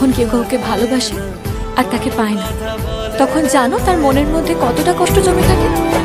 যখন কেউ কাউকে ভালোবাসে আর তাকে পায় না, তখন জানো তার মনের মধ্যে কতটা কষ্ট জমে থাকে।